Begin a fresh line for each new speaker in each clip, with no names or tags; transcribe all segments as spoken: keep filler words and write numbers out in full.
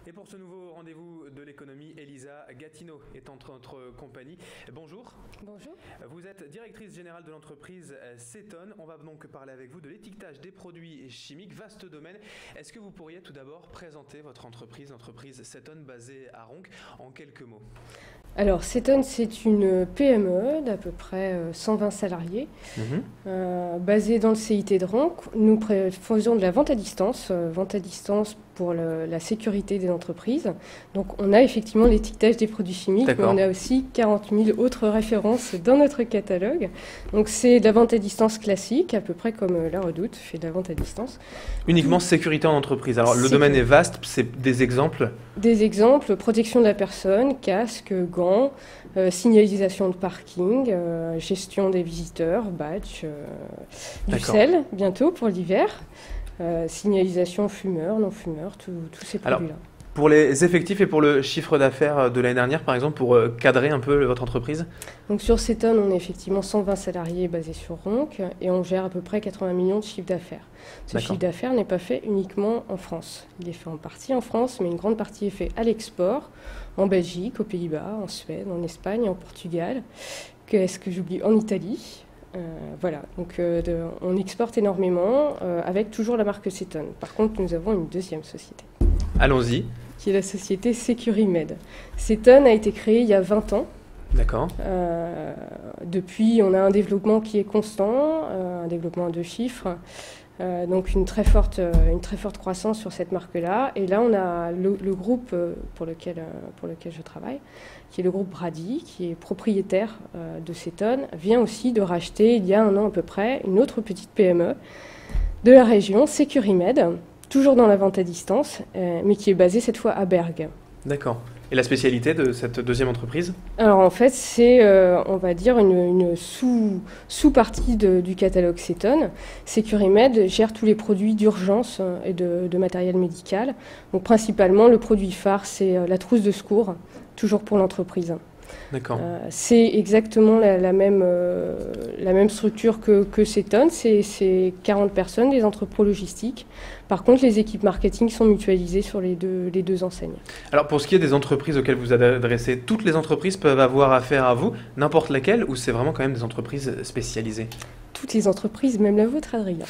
Et pour ce nouveau rendez-vous de l'économie, Elisa Gatineau est entre notre compagnie. Bonjour.
Bonjour.
Vous êtes directrice générale de l'entreprise Ceton. On va donc parler avec vous de l'étiquetage des produits chimiques, vaste domaine. Est-ce que vous pourriez tout d'abord présenter votre entreprise, l'entreprise Ceton basée à Ronques, en quelques mots?
Alors, Ceton, c'est une P M E d'à peu près cent vingt salariés, mmh. euh, basée dans le C I T de Ronques. Nous faisons de la vente à distance, euh, vente à distance pour le, la sécurité des entreprises. Donc, on a effectivement l'étiquetage des produits chimiques, mais on a aussi quarante mille autres références dans notre catalogue. Donc, c'est de la vente à distance classique, à peu près comme La Redoute fait de la vente à distance.
Uniquement sécurité en entreprise. Alors, le domaine est vaste, c'est des exemples? Des
exemples, protection de la personne, casque, gants, euh, signalisation de parking, euh, gestion des visiteurs, badge, euh, du sel bientôt pour l'hiver, euh, signalisation fumeur, non-fumeur, tous ces produits-là.
Pour les effectifs et pour le chiffre d'affaires de l'année dernière, par exemple, pour cadrer un peu votre entreprise?
Donc sur Ceton, on est effectivement cent vingt salariés basés sur Ronques et on gère à peu près quatre-vingts millions de chiffre d'affaires. Ce chiffre d'affaires n'est pas fait uniquement en France. Il est fait en partie en France, mais une grande partie est fait à l'export, en Belgique, aux Pays-Bas, en Suède, en Espagne, en Portugal. Qu'est-ce que j'oublie? En Italie. Euh, voilà, donc euh, de, on exporte énormément euh, avec toujours la marque Ceton. Par contre, nous avons une deuxième société.
Allons-y.
Qui est la société Securimed. Ceton a été créée il y a vingt ans.
D'accord.
Euh, depuis, on a un développement qui est constant, euh, un développement à deux chiffres, euh, donc une très forte, euh, une très forte croissance sur cette marque-là. Et là, on a le, le groupe euh, pour, lequel, euh, pour lequel je travaille, qui est le groupe Brady, qui est propriétaire euh, de Ceton, vient aussi de racheter, il y a un an à peu près, une autre petite P M E de la région, Securimed, toujours dans la vente à distance, euh, mais qui est basée cette fois à Bergue.
D'accord. Et la spécialité de cette deuxième entreprise?
Alors en fait, c'est, euh, on va dire, une, une sous, sous-partie de, du catalogue Ceton. Securimed gère tous les produits d'urgence et de, de matériel médical. Donc principalement, le produit phare, c'est la trousse de secours, toujours pour l'entreprise.
D'accord.
Euh, c'est exactement la, la, même, euh, la même structure que, que Ceton, c'est quarante personnes, des entrepôts logistiques. Par contre, les équipes marketing sont mutualisées sur les deux, les deux enseignes.
Alors pour ce qui est des entreprises auxquelles vous adressez, toutes les entreprises peuvent avoir affaire à vous, n'importe laquelle, ou c'est vraiment quand même des entreprises spécialisées?
Toutes les entreprises, même la vôtre, Adrien.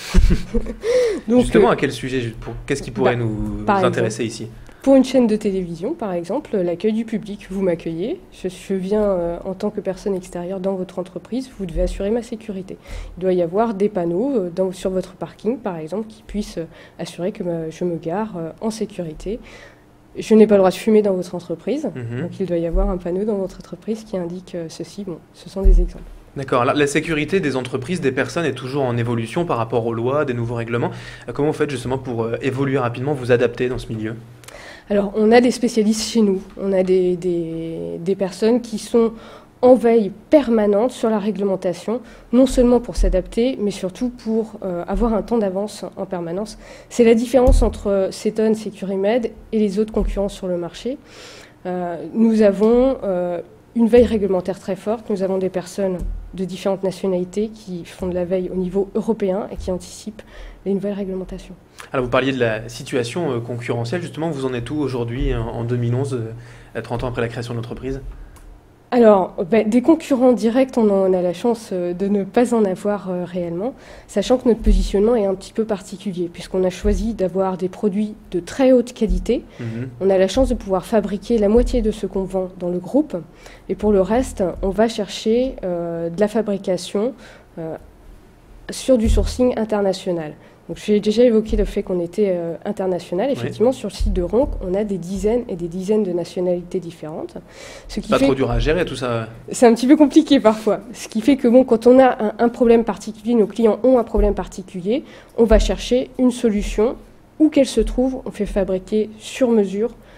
Donc, justement, euh, à quel sujet? Qu'est-ce qui pourrait bah, nous, nous intéresser
exemple,
ici?
Pour une chaîne de télévision, par exemple, l'accueil du public, vous m'accueillez, je, je viens euh, en tant que personne extérieure dans votre entreprise, vous devez assurer ma sécurité. Il doit y avoir des panneaux euh, dans, sur votre parking, par exemple, qui puissent euh, assurer que ma, je me gare euh, en sécurité. Je n'ai pas le droit de fumer dans votre entreprise, mmh. donc il doit y avoir un panneau dans votre entreprise qui indique euh, ceci. Bon, ce sont des exemples.
D'accord. La sécurité des entreprises, des personnes est toujours en évolution par rapport aux lois, des nouveaux règlements. Comment vous faites justement pour euh, évoluer rapidement, vous adapter dans ce milieu?
Alors, on a des spécialistes chez nous. On a des, des, des personnes qui sont en veille permanente sur la réglementation, non seulement pour s'adapter, mais surtout pour euh, avoir un temps d'avance en permanence. C'est la différence entre Ceton, Securimed et les autres concurrents sur le marché. Euh, nous avons euh, une veille réglementaire très forte. Nous avons des personnes de différentes nationalités qui font de la veille au niveau européen et qui anticipent les nouvelles réglementations.
Alors vous parliez de la situation concurrentielle, justement, vous en êtes où aujourd'hui en deux mille onze, trente ans après la création de l'entreprise?
Alors, ben, des concurrents directs, on en a la chance de ne pas en avoir euh, réellement, sachant que notre positionnement est un petit peu particulier, puisqu'on a choisi d'avoir des produits de très haute qualité. Mmh. On a la chance de pouvoir fabriquer la moitié de ce qu'on vend dans le groupe, et pour le reste, on va chercher euh, de la fabrication euh, sur du sourcing international. Donc, j'ai déjà évoqué le fait qu'on était euh, international. Effectivement, oui. Sur le site de Ronques, on a des dizaines et des dizaines de nationalités différentes.
Ce qui Pas fait... trop dur à gérer tout ça.
C'est un petit peu compliqué parfois. Ce qui fait que bon, quand on a un, un problème particulier, nos clients ont un problème particulier, on va chercher une solution où qu'elle se trouve. On fait fabriquer sur mesure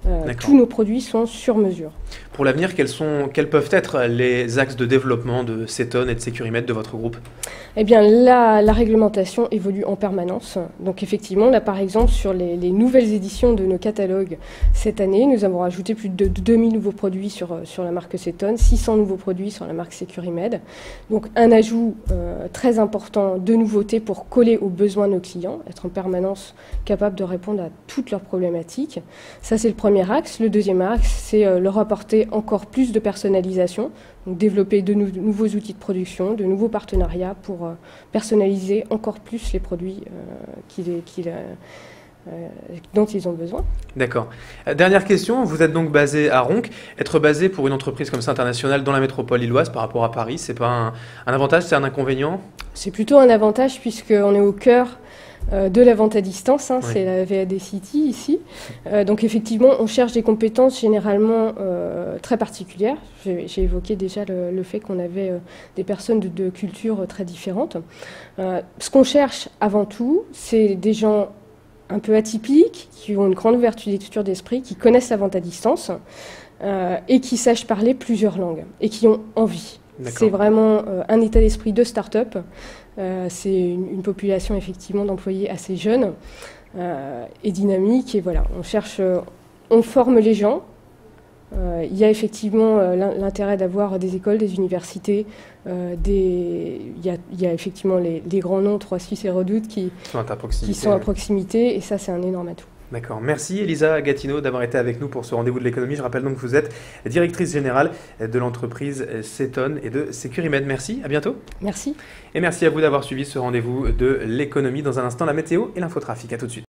Euh, tous nos produits sont sur mesure.
Pour l'avenir, quels, sont, quels peuvent être les axes de développement de Ceton et de Securimed de votre groupe?
Eh bien, la, la réglementation évolue en permanence. Donc effectivement, là par exemple, sur les, les nouvelles éditions de nos catalogues cette année, nous avons rajouté plus de deux mille nouveaux produits sur, sur la marque Ceton, six cents nouveaux produits sur la marque Securimed. Donc un ajout euh, très important de nouveautés pour coller aux besoins de nos clients, être en permanence capable de répondre à toutes leurs problématiques. Ça, c'est le premier axe. Le deuxième axe, c'est euh, leur apporter encore plus de personnalisation. Donc développer de, nou de nouveaux outils de production, de nouveaux partenariats pour euh, personnaliser encore plus les produits euh, qu'il, qu'il, euh, dont ils ont besoin.
D'accord. Euh, dernière question, vous êtes donc basé à Ronques. Être basé pour une entreprise comme ça internationale dans la métropole lilloise par rapport à Paris, c'est pas un, un avantage, c'est un inconvénient?
C'est plutôt un avantage puisqu'on est au cœur Euh, de la vente à distance, hein, oui. C'est la V A D City ici. Euh, donc effectivement, on cherche des compétences généralement euh, très particulières. J'ai, j'ai évoqué déjà le, le fait qu'on avait euh, des personnes de, de cultures très différentes. Euh, ce qu'on cherche avant tout, c'est des gens un peu atypiques, qui ont une grande ouverture d'esprit, qui connaissent la vente à distance euh, et qui sachent parler plusieurs langues et qui ont envie. D'accord. C'est vraiment euh, un état d'esprit de start-up. Euh, c'est une, une population effectivement d'employés assez jeune euh, et dynamique. Et voilà, on cherche, euh, on forme les gens. Euh, il y a effectivement euh, l'intérêt d'avoir des écoles, des universités. Euh, des, il, y a, il y a effectivement les, les grands noms, Trois Suisses et Redoute, qui, qui sont à proximité. Et ça, c'est un énorme atout.
D'accord. Merci Elisa Gatineau d'avoir été avec nous pour ce rendez-vous de l'économie. Je rappelle donc que vous êtes directrice générale de l'entreprise Ceton et de Securimed. Merci, à bientôt.
Merci.
Et merci à vous d'avoir suivi ce rendez-vous de l'économie. Dans un instant, la météo et l'infotrafic. À tout de suite.